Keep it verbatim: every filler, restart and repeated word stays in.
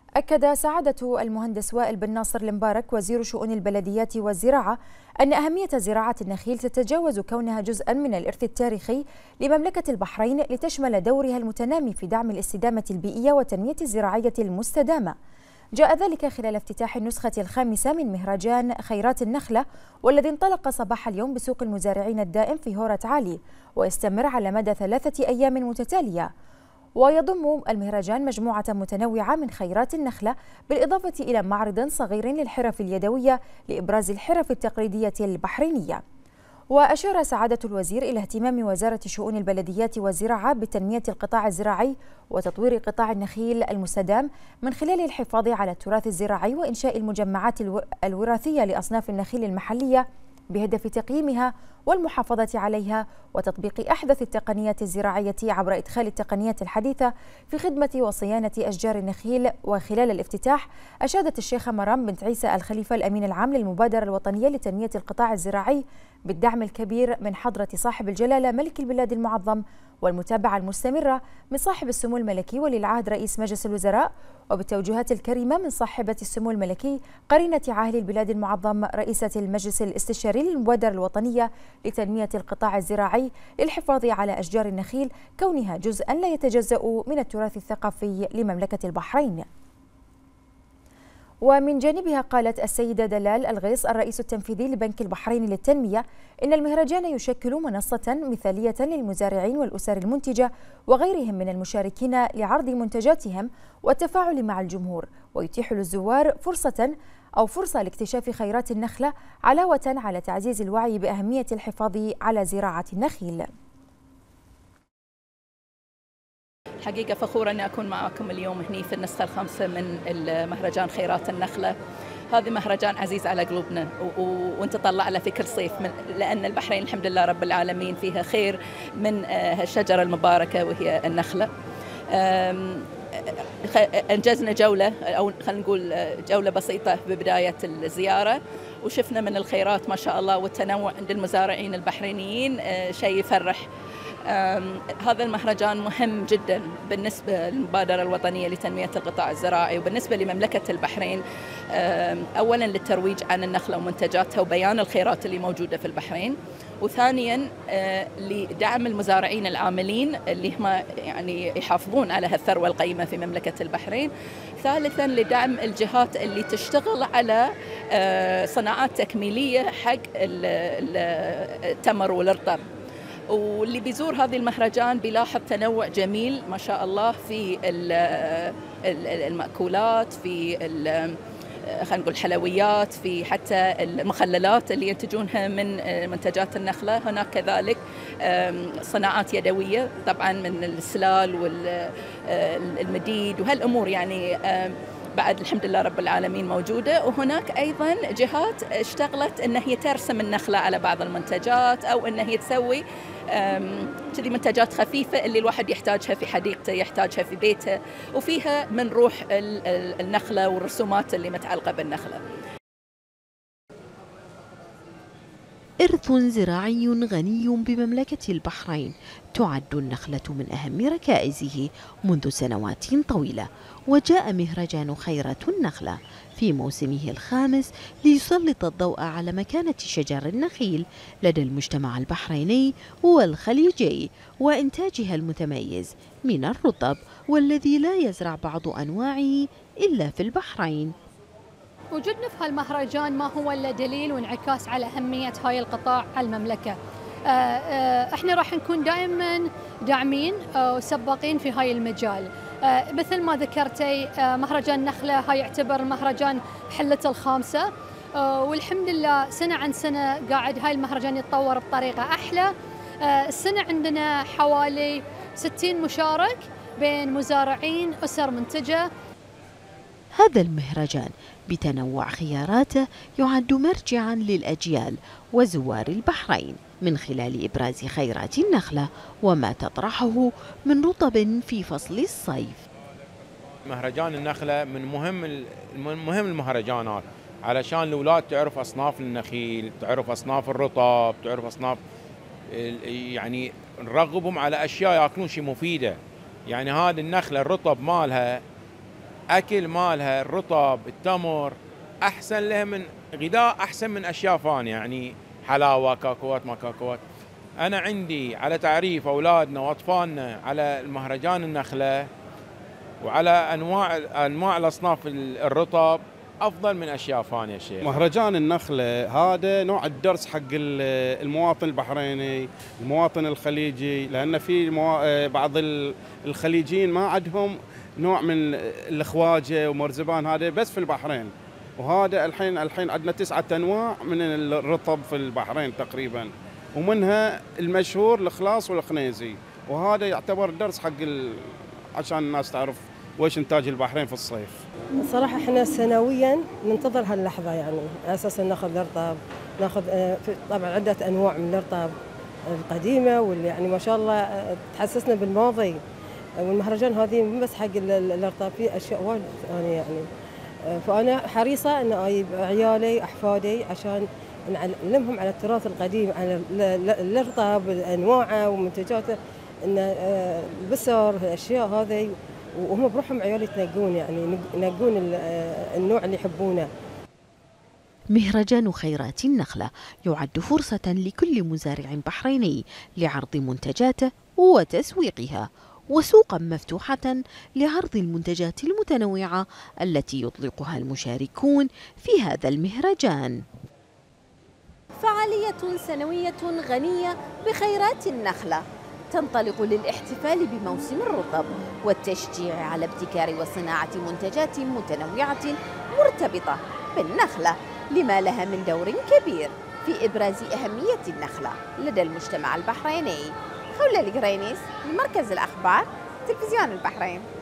أكد سعادة المهندس وائل بن ناصر المبارك وزير شؤون البلديات والزراعة أن أهمية زراعة النخيل تتجاوز كونها جزءا من الإرث التاريخي لمملكة البحرين لتشمل دورها المتنامي في دعم الاستدامة البيئية والتنمية الزراعية المستدامة. جاء ذلك خلال افتتاح النسخة الخامسة من مهرجان خيرات النخلة، والذي انطلق صباح اليوم بسوق المزارعين الدائم في هورة عالي، ويستمر على مدى ثلاثة أيام متتالية. ويضم المهرجان مجموعة متنوعة من خيرات النخلة، بالإضافة إلى معرض صغير للحرف اليدوية لإبراز الحرف التقليدية البحرينية. وأشار سعادة الوزير إلى اهتمام وزارة شؤون البلديات والزراعة بتنمية القطاع الزراعي وتطوير قطاع النخيل المستدام من خلال الحفاظ على التراث الزراعي وإنشاء المجمعات الوراثية لأصناف النخيل المحلية بهدف تقييمها والمحافظة عليها وتطبيق أحدث التقنيات الزراعية عبر إدخال التقنيات الحديثة في خدمة وصيانة أشجار النخيل. وخلال الافتتاح أشادت الشيخة مرام بنت عيسى الخليفة الأمين العام للمبادرة الوطنية لتنمية القطاع الزراعي بالدعم الكبير من حضرة صاحب الجلالة ملك البلاد المعظم والمتابعة المستمرة من صاحب السمو الملكي ولي العهد رئيس مجلس الوزراء، وبالتوجيهات الكريمة من صاحبة السمو الملكي قرينة عاهل البلاد المعظم رئيسة المجلس الاستشاري للمبادرة الوطنية لتنمية القطاع الزراعي للحفاظ على أشجار النخيل كونها جزءا لا يتجزأ من التراث الثقافي لمملكة البحرين. ومن جانبها قالت السيدة دلال الغيص الرئيس التنفيذي لبنك البحرين للتنمية إن المهرجان يشكل منصة مثالية للمزارعين والأسر المنتجة وغيرهم من المشاركين لعرض منتجاتهم والتفاعل مع الجمهور، ويتيح للزوار فرصة أو فرصة لاكتشاف خيرات النخلة، علاوة على تعزيز الوعي بأهمية الحفاظ على زراعة النخيل. حقيقة فخورة أني أكون معكم اليوم هني في النسخة الخامسة من المهرجان خيرات النخلة. هذا مهرجان عزيز على قلوبنا وانت طلع له في كل صيف، من لأن البحرين الحمد لله رب العالمين فيها خير من هالشجرة المباركة وهي النخلة. أنجزنا جولة أو خلينا نقول جولة بسيطة ببداية الزيارة، وشفنا من الخيرات ما شاء الله والتنوع عند المزارعين البحرينيين شيء يفرح. هذا المهرجان مهم جدا بالنسبة للمبادرة الوطنية لتنمية القطاع الزراعي وبالنسبة لمملكة البحرين، أولا للترويج عن النخلة ومنتجاتها وبيان الخيرات اللي موجودة في البحرين، وثانيا لدعم المزارعين العاملين اللي هم يعني يحافظون على هالثروة القيمة في مملكة البحرين، ثالثا لدعم الجهات اللي تشتغل على صناعات تكميلية حق التمر والرطب. واللي بيزور هذه المهرجان بيلاحظ تنوع جميل ما شاء الله في المأكولات، في خلينا نقول الحلويات، في حتى المخللات اللي ينتجونها من منتجات النخلة. هناك كذلك صناعات يدوية طبعا من السلال والمديد وهالأمور، يعني بعد الحمد لله رب العالمين موجودة. وهناك أيضا جهات اشتغلت أن هي ترسم النخلة على بعض المنتجات أو أن هي تسوي كذي منتجات خفيفة اللي الواحد يحتاجها في حديقته، يحتاجها في بيته، وفيها من روح النخلة والرسومات اللي متعلقة بالنخلة. إرث زراعي غني بمملكة البحرين، تعد النخلة من أهم ركائزه منذ سنوات طويلة، وجاء مهرجان خيرة النخلة في موسمه الخامس ليسلط الضوء على مكانة شجر النخيل لدى المجتمع البحريني والخليجي وإنتاجها المتميز من الرطب، والذي لا يزرع بعض أنواعه إلا في البحرين. وجودنا في هالمهرجان ما هو إلا دليل وانعكاس على أهمية هاي القطاع على المملكة. احنا راح نكون دائما داعمين وسباقين في هاي المجال. مثل ما ذكرتي مهرجان نخلة هاي يعتبر المهرجان حلته الخامسة، والحمد لله سنة عن سنة قاعد هاي المهرجان يتطور بطريقة أحلى. السنة عندنا حوالي ستين مشارك بين مزارعين أسر منتجة. هذا المهرجان بتنوع خياراته يعد مرجعا للأجيال وزوار البحرين من خلال إبراز خيرات النخلة وما تطرحه من رطب في فصل الصيف. مهرجان النخلة من مهم مهم المهرجانات، علشان الأولاد تعرف أصناف النخيل، تعرف أصناف الرطب، تعرف أصناف، يعني نرغبهم على أشياء يأكلون شيء مفيدة. يعني هذه النخلة الرطب مالها اكل مالها الرطب التمر احسن لها من غذاء، احسن من اشياء ثانيه، يعني حلاوه كاكوات ما كاكوات. انا عندي على تعريف اولادنا واطفالنا على المهرجان النخله وعلى انواع انواع الاصناف الرطب افضل من اشياء ثانيه. شيء مهرجان النخله هذا نوع الدرس حق المواطن البحريني، المواطن الخليجي، لان في بعض الخليجيين ما عندهم نوع من الخواجه ومرزبان، هذا بس في البحرين. وهذا الحين الحين عندنا تسعة انواع من الرطب في البحرين تقريبا، ومنها المشهور الخلاص والخنيزي، وهذا يعتبر درس حق ال... عشان الناس تعرف ويش انتاج البحرين في الصيف. صراحه احنا سنويا ننتظر هاللحظه، يعني اساسا ناخذ الرطب، ناخذ طبعا عده انواع من الرطب القديمه واللي يعني ما شاء الله تحسسنا بالماضي. والمهرجان هذه مو بس حق الرطب، في اشياء وايد ثانيه يعني. فانا حريصه ان اجيب عيالي احفادي عشان نعلمهم على التراث القديم، على الرطب انواعه ومنتجاته، ان البسر الاشياء هذه، وهم بروحهم عيالي يتنقون يعني ينقون النوع اللي يحبونه. مهرجان خيرات النخلة يعد فرصة لكل مزارع بحريني لعرض منتجاته وتسويقها، وسوقا مفتوحة لعرض المنتجات المتنوعة التي يطلقها المشاركون في هذا المهرجان. فعالية سنوية غنية بخيرات النخلة تنطلق للاحتفال بموسم الرطب والتشجيع على ابتكار وصناعة منتجات متنوعة مرتبطة بالنخلة، لما لها من دور كبير في إبراز أهمية النخلة لدى المجتمع البحريني. خولة القرينيس، مركز الأخبار، تلفزيون البحرين.